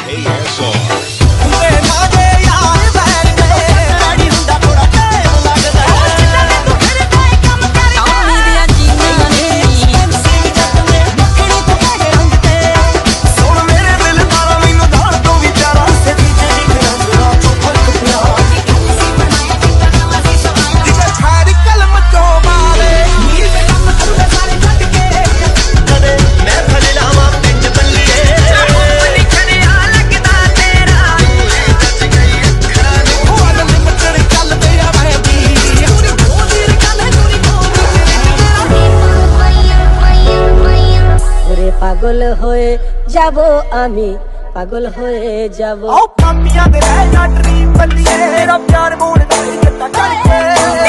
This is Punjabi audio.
পাগল হয়ে যাব আমি, পাগল হয়ে যাব। ও পাপিਆਂ ਦੇ ਰਹਿ ਜਾ ਡਰੀਮ ਬੱਲੀਏ, ਮੇਰਾ ਪਿਆਰ ਮੋੜ ਦੇ ਜੱਟਾ ਚੜ ਕੇ।